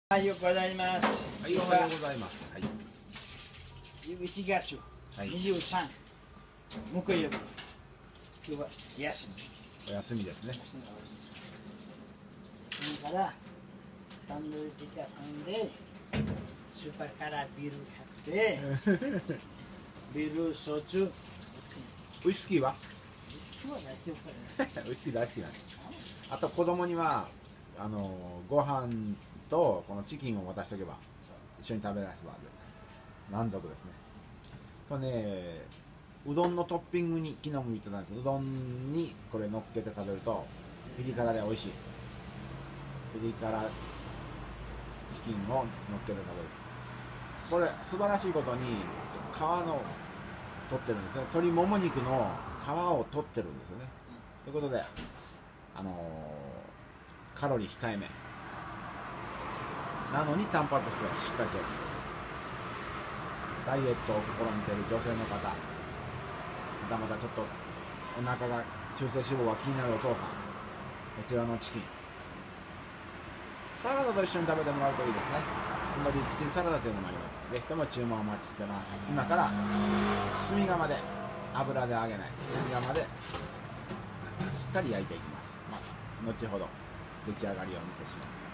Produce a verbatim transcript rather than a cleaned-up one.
おはようございます。 はい、おはようございます。はい。 じゅういちがつにじゅうさん、木曜日。今日は休み。 お休みですね。 それからタンドルティカ頼んで、スーパーからビール買って、ビール、焼酎。 ウイスキーは？ 今日は大丈夫かな。 ウイスキー大好きなんです。あと子供にはあのご飯とこのチキンを渡しておけば一緒に食べられれば満足ですね。これね、うどんのトッピングに昨日も言ってたんですけど、うどんにこれ乗っけて食べるとピリ辛で美味しい。ピリ辛チキンを乗っけて食べる。これ素晴らしいことに皮の取ってるんですね。鶏もも肉の皮を取ってるんですよね。ということで、あのー、カロリー控えめなのにタンパク質はしっかりとる。ダイエットを試みている女性の方、またまたちょっとお腹が中性脂肪が気になるお父さん、こちらのチキンサラダと一緒に食べてもらうといいですね。インドリーチキンサラダというのもあります。ぜひとも注文お待ちしてます。今から炭窯で油で揚げない炭窯でしっかり焼いていきます。まあ、後ほど出来上がりをお見せします。